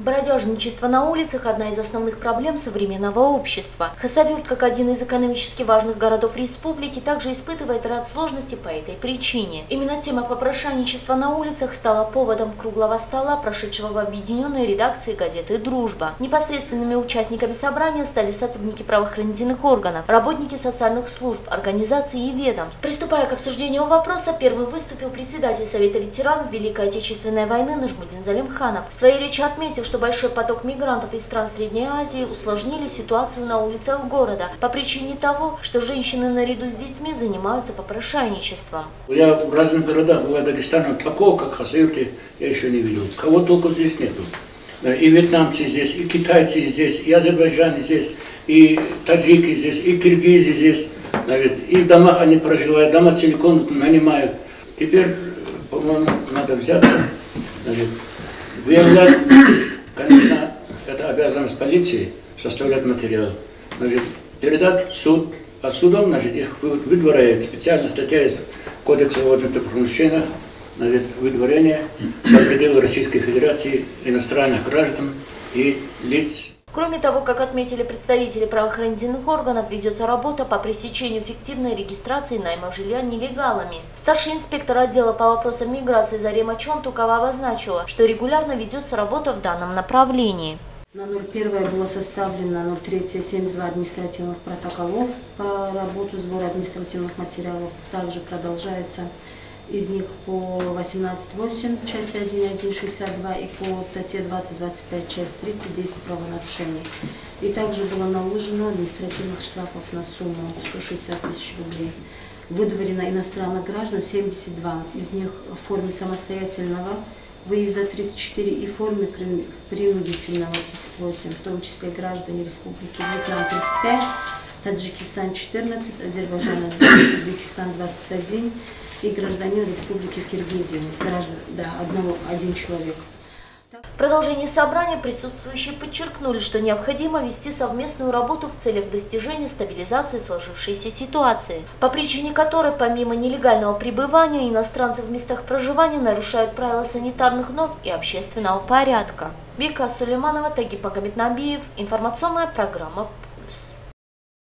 Бродяжничество на улицах – одна из основных проблем современного общества. Хасавюрт, как один из экономически важных городов республики, также испытывает ряд сложностей по этой причине. Именно тема попрошайничества на улицах стала поводом круглого стола, прошедшего в объединенной редакции газеты «Дружба». Непосредственными участниками собрания стали сотрудники правоохранительных органов, работники социальных служб, организаций и ведомств. Приступая к обсуждению вопроса, первым выступил председатель Совета ветеранов Великой Отечественной войны Нажмудин Залимханов. В своей речи отметил, что большой поток мигрантов из стран Средней Азии усложнили ситуацию на улицах города по причине того, что женщины наряду с детьми занимаются попрошайничеством. Я в разных городах, в Дагестане, такого, как Хасавюрте, я еще не видел. Кого только здесь нету. И вьетнамцы здесь, и китайцы здесь, и азербайджаны здесь, и таджики здесь, и киргизы здесь. Значит, и в домах они проживают, дома целиком нанимают. Теперь, по-моему, надо взяться, значит, выявлять. Конечно, это обязанность полиции составлять материал. Значит, передать в суд, а судом, значит, их выдворяет специальная статья из Кодекса о водных правонарушениях, значит, выдворение за пределы Российской Федерации иностранных граждан и лиц. Кроме того, как отметили представители правоохранительных органов, ведется работа по пресечению фиктивной регистрации найма жилья нелегалами. Старший инспектор отдела по вопросам миграции Зарема Чонтукова обозначила, что регулярно ведется работа в данном направлении. На 01 было составлено 03-72 административных протоколов по работу сбора административных материалов. Также продолжается из них по 18.8, часть 1.1.62 и по статье 20.25, часть 30, 10 правонарушений. И также было наложено административных штрафов на сумму 160 тысяч рублей. Выдворено иностранных граждан 72, из них в форме самостоятельного выезда 34 и в форме принудительного 38, в том числе граждане Республики Вьетнам 35, Таджикистан 14, Азербайджан 1, Узбекистан 21 и гражданин Республики Киргизия, один человек. В продолжении собрания присутствующие подчеркнули, что необходимо вести совместную работу в целях достижения стабилизации сложившейся ситуации, по причине которой помимо нелегального пребывания иностранцы в местах проживания нарушают правила санитарных норм и общественного порядка. Вика Сулейманова, Тагиб Магомеднабиев, информационная программа